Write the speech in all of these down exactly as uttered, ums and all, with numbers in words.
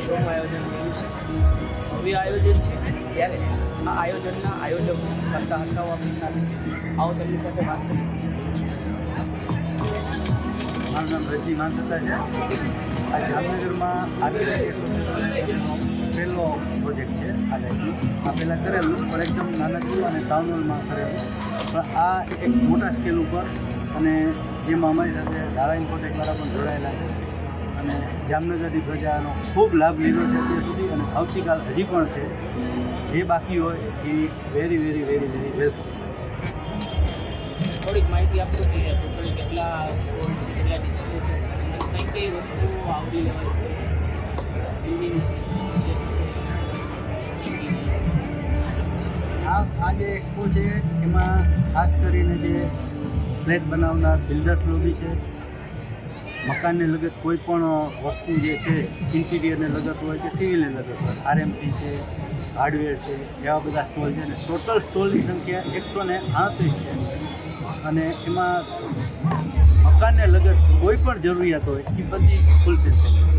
શોનું આયોજન થયું છે, ભવ્ય આયોજન છે। ત્યારે આ આયોજનના આયોજકો કરતા હરકાઓ આપણી સાથે છે, આવો તેમની સાથે વાત કરીએ। મારું નામ રજની માનસતા છે। આ જામનગરમાં આર્કિટેક્ટ પહેલો પ્રોજેક્ટ છે। આ ટાઈપનું આ પહેલાં કરેલું પણ એકદમ નાનકડું અને ટાઉન હોલમાં કરેલું, પણ આ એક મોટા સ્કેલ ઉપર અને જેમાં અમારી સાથે ધારા ઇન્ફોટેકવાળા પણ જોડાયેલા છે અને જામનગરની પ્રજાનો ખૂબ લાભ લીધો છે અત્યાર સુધી અને આવતીકાલ હજી પણ છે। જે બાકી હોય એ very very very very welcome. થોડીક માહિતી આપશો કે ટોટલ કેટલા કેટલા ડિસ્પ્લે છે, કઈ કઈ વસ્તુઓ આવડી લેવાય છે? આ આ જે એક્સપો છે એમાં ખાસ કરીને જે ફ્લેટ બનાવનાર બિલ્ડર્સ લોબી છે, મકાનને લગત કોઈ પણ વસ્તુ જે છે ઇન્ટિરિયરને લગત હોય કે સિવિલને લગત હોય, આરએમસી છે, હાર્ડવેર છે, એવા બધા સ્ટોલ છે ને ટોટલ સ્ટોલની સંખ્યા એકસો ને આડત્રીસ છે અને એમાં મકાનને લગત કોઈ પણ જરૂરિયાત હોય એ બધી ફૂલફિલ થઈ છે।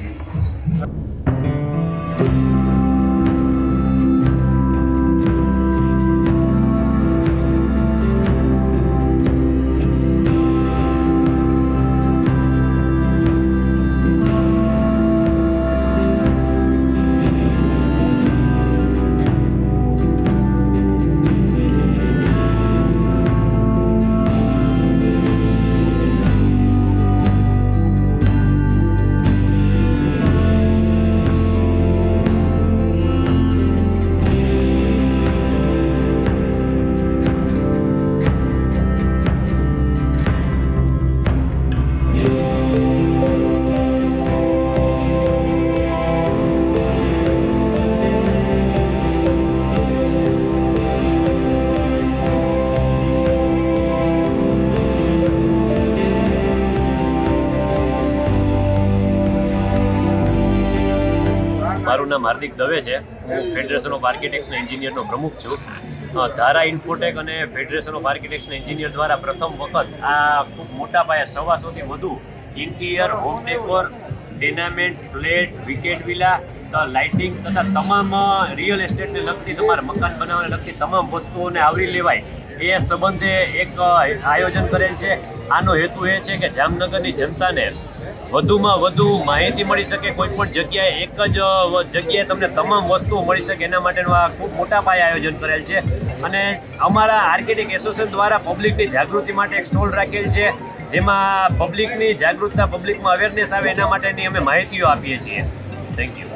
મારું નામ હાર્દિક દવે છે। હું ફેડરેશન ઓફ આર્કિટેક્ટ્સ એન્ડ એન્જિનિયરનો પ્રમુખ છું। ધારા ઇન્ફોટેક અને federation of architects and engineer દ્વારા પ્રથમ વખત આ ખૂબ મોટા પાયે સવાસોથી વધુ interior, home decor, tenement, flat, weekend villa, lighting તથા તમામ રિયલ એસ્ટેટને લગતી, તમારા મકાન બનાવવાને લગતી તમામ વસ્તુઓને આવરી લેવાય એ સંબંધે એક આયોજન કરેલ છે। આનો હેતુ એ છે કે જામનગરની જનતાને વધુમાં વધુ માહિતી મળી શકે, કોઈ પણ જગ્યાએ એક જ જગ્યાએ તમને તમામ વસ્તુઓ મળી શકે એના માટેનું આ ખૂબ મોટા પાયે આયોજન કરેલ છે। અને અમારા આર્કિટેક્ટ એસોસિએશન દ્વારા પબ્લિકની જાગૃતિ માટે એક સ્ટોલ રાખેલ છે, જેમાં પબ્લિકની જાગૃતતા, પબ્લિકમાં અવેરનેસ આવે એના માટેની અમે માહિતીઓ આપીએ છીએ। Thank you.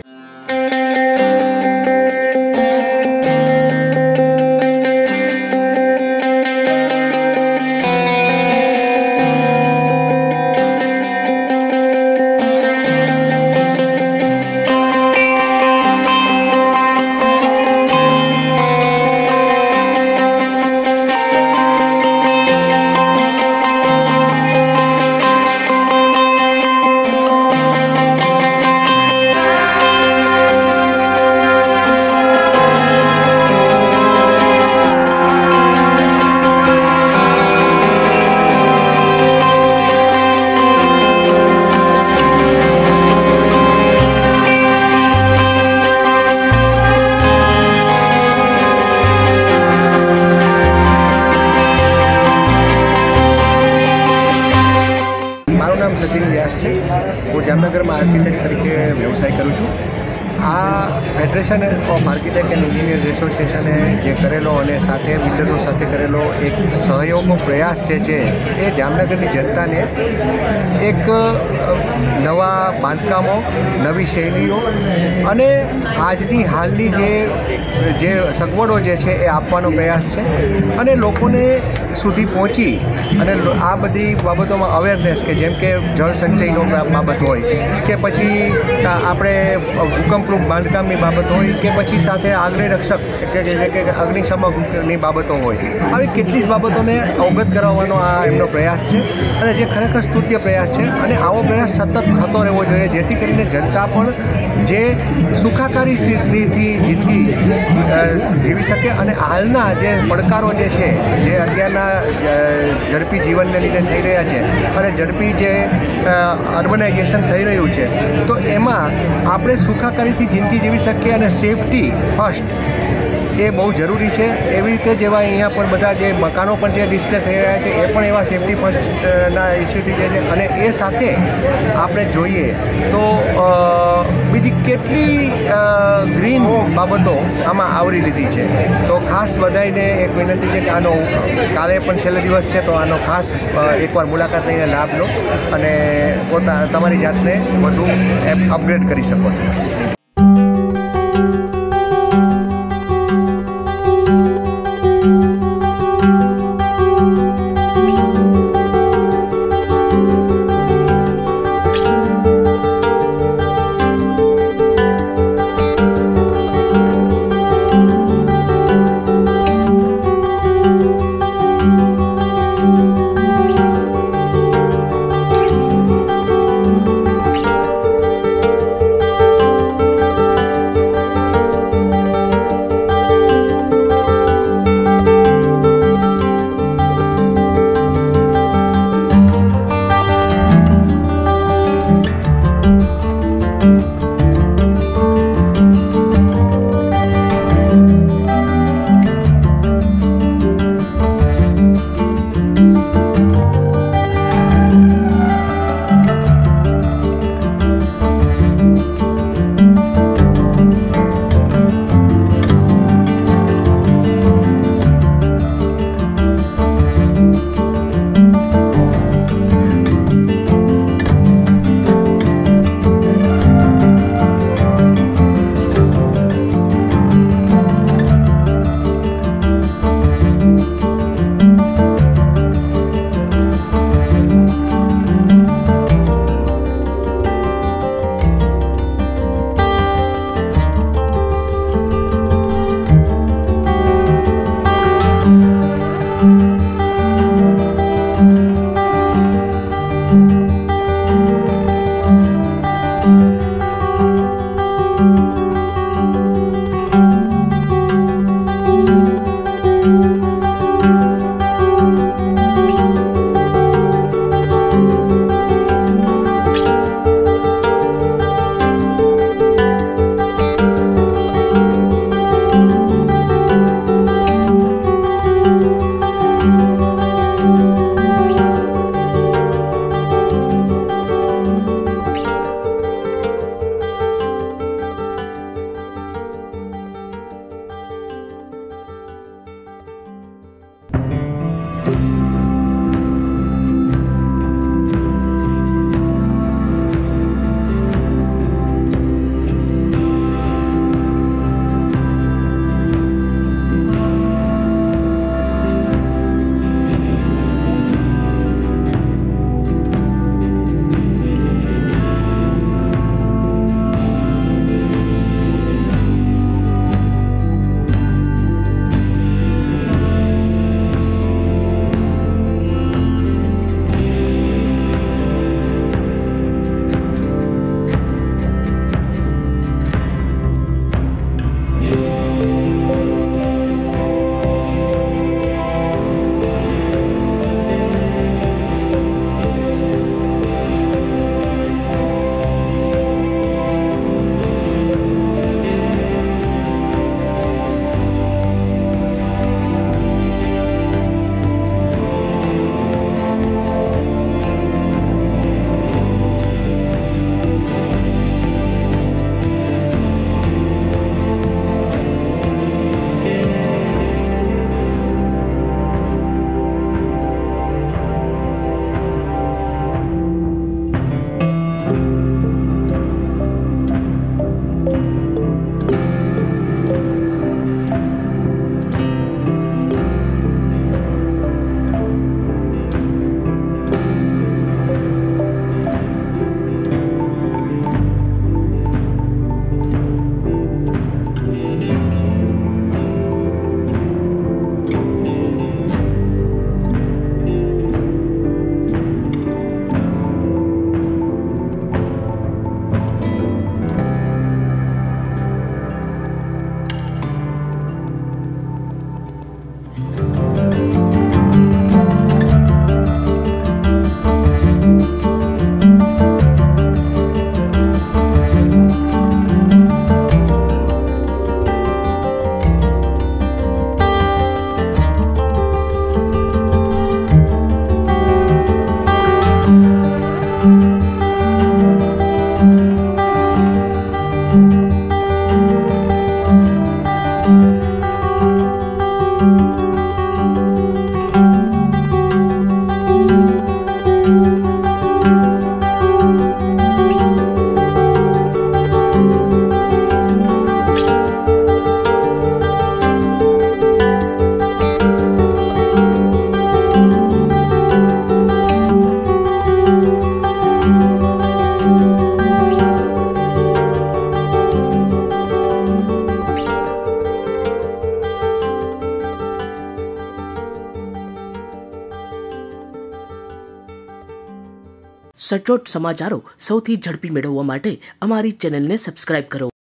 સચિન વ્યાસ છે। હું જામનગરમાં આર્કિટેક્ટ તરીકે વ્યવસાય કરું છું। આ federation of architect and engineer એસોસિએશને જે કરેલો અને સાથે બિલ્ડરો સાથે કરેલો એક સહયોગનો પ્રયાસ છે, જે એ જામનગરની જનતાને એક નવા બાંધકામો, નવી શૈલીઓ અને આજની હાલની જે જે સગવડો જે છે એ આપવાનો પ્રયાસ છે અને લોકોને સુધી પહોંચી અને આ બધી બાબતોમાં અવેરનેસ કે જેમ કે જળ સંચયનો બાબત હોય કે પછી આપણે ભૂકંપરૂપ બાંધકામની બાબત હોય કે પછી સાથે આગની રક્ષક કે કે અગ્નિશમકની બાબતો હોય, આવી કેટલી જ બાબતોને અવગત કરાવવાનો આ એમનો પ્રયાસ છે અને જે ખરેખર સ્તુત્ય પ્રયાસ છે અને આવો પ્રયાસ સતત થતો રહેવો જોઈએ, જેથી કરીને જનતા પણ જે સુખાકારી સ્થિતિથી જિંદગી જીવી શકે અને હાલના જે પડકારો જે છે, જે અત્યારના ઝડપી જીવનને લીધે થઈ રહ્યા છે અને ઝડપી જે અર્બનાઇઝેશન થઈ રહ્યું છે, તો એમાં આપણે સુખાકારીથી જિંદગી જીવી શકીએ અને સેફટી ફર્સ્ટ એ બહુ જરૂરી છે. એવી રીતે જેવા અહીંયા પણ બધા જે મકાનો પણ જે ડિસ્પ્લે થઈ રહ્યા છે એ પણ એવા સેફટી ફર્સ્ટના ઇસ્યુથી જાય છે. અને એ સાથે આપણે જોઈએ તો બીજી કેટલી ગ્રીન બાબતો આમાં આવરી લીધી છે. તો ખાસ બધાને એક વિનંતી છે કે આનો કાલે પણ છેલ્લો દિવસ છે, તો આનો ખાસ એકવાર મુલાકાત લઈને લાભ લો અને પોતા તમારી જાતને વધુ અપગ્રેડ કરી શકો છો. સચોટ સમાચારો સૌથી ઝડપી મેળવવા માટે અમારી ચેનલને સબસ્ક્રાઇબ કરો.